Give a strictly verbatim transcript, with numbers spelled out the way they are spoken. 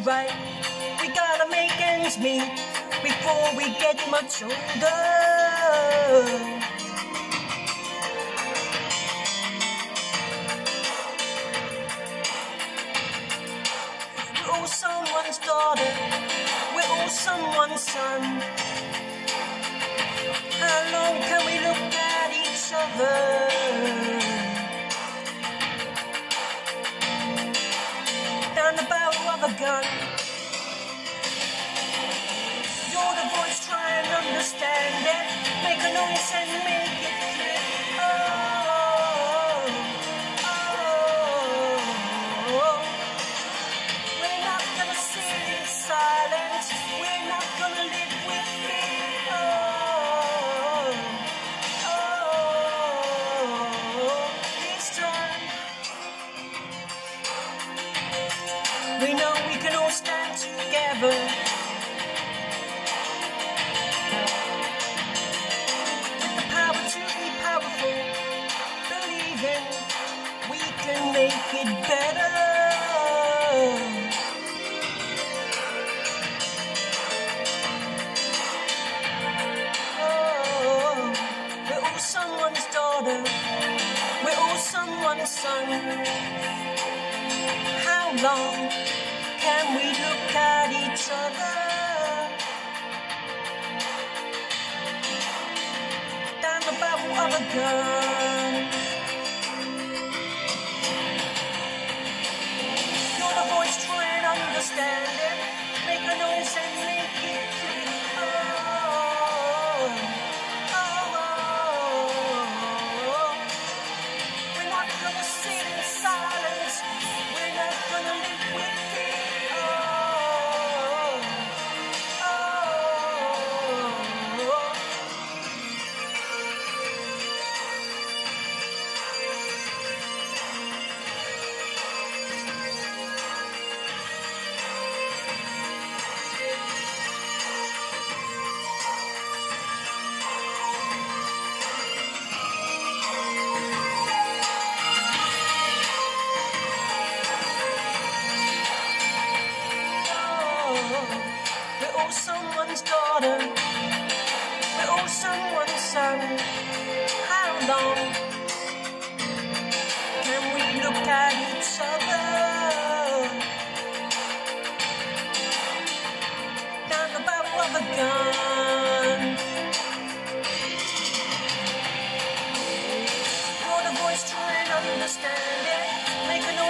right. We gotta make ends meet before we get much older. We're all someone's daughter, we're all someone's son. How long can we look at each other? Down the barrel of a gun, you're the voice, try and understand it. Make a noise and make it clear. Oh, oh, oh. We're not gonna sit in silence, we're not gonna live with fear. Oh, oh, this time we know we can all stand together. With the power to be powerful, believing we can make it better. Oh, we're all someone's daughter, we're all someone's son. How long can we look at each other? Down the barrel of a gun, you're the voice, try and understand it. Make a noise and make it clear. Oh, oh, oh. We're not gonna sit in silence, we're not gonna live with fear. Oh, oh, oh. We're all someone's daughter, we're all someone's son. How long can we look at each other? Down the barrel of a gun, you're the voice, try and understand it. Make a noise